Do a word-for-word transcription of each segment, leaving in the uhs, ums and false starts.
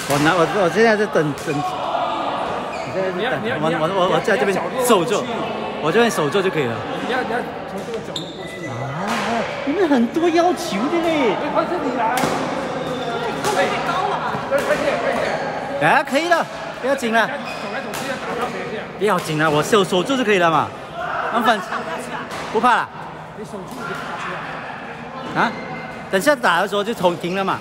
我拿我我现在在等等，你在这等，我我我我在这边守住，我这边守住就可以了。 你要你要从这个角度过去。 啊，你们很多要求的嘞。 快这里来。 太高了吧？ 快快点快点。 哎，可以了，不要紧了。 走来走去要打到别人。 不要紧了，我守守住就可以了嘛。反正不怕了。 你守住就打出来。 啊，等下打的时候就从停了嘛。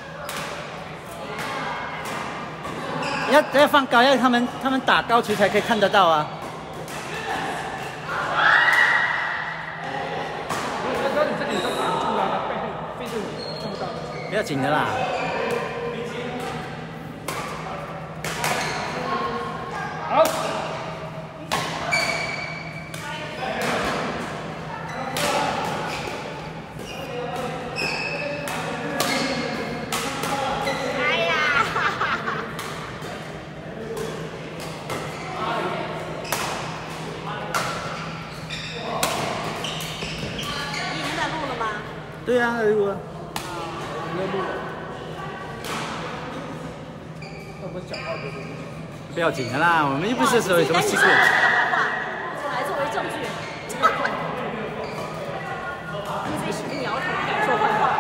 要要放高，要他们他们打高球才可以看得到啊。 那你这里都挡住了，背后背对你看不到。 不要紧的啦。 好。 对啊，如果不要紧的啦，我们又不是说有什么事故。 来作为证据。你自己使劲摇头，说坏话。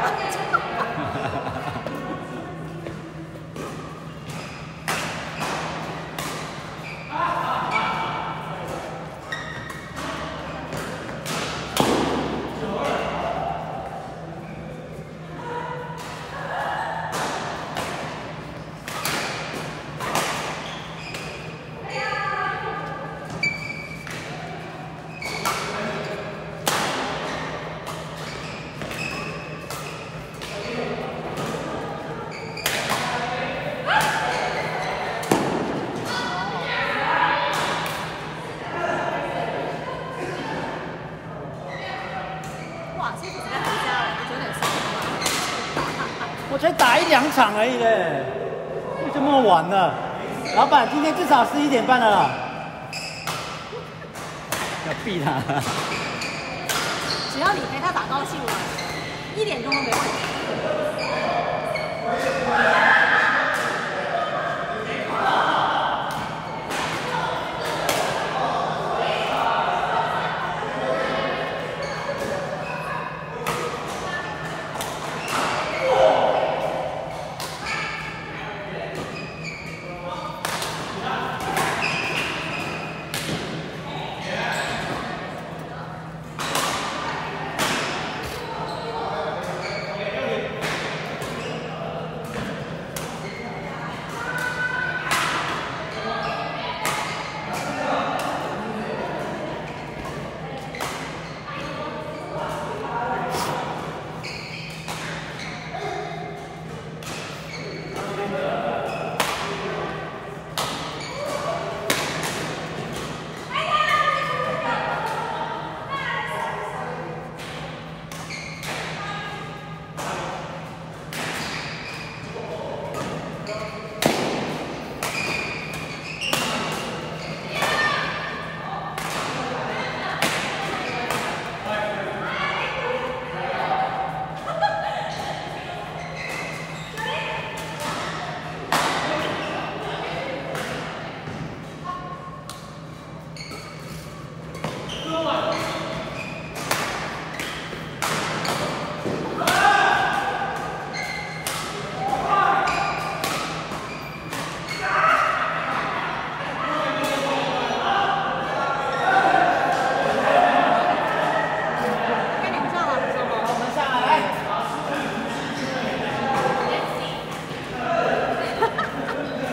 我才打一两场而已嘞，就这么晚了。老板，今天至少十一点半了啦。要逼他。 只要你陪他打高兴了，一点钟都没问题。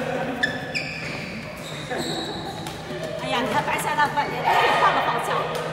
哎呀，你看白菜那半天，换个方向。